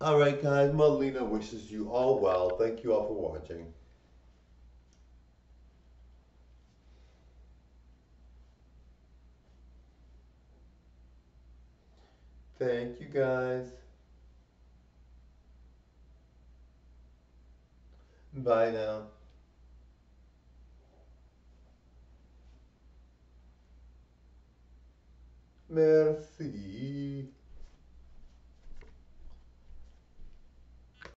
Alright guys, Melina wishes you all well. Thank you all for watching. Thank you guys. Bye now. Merci.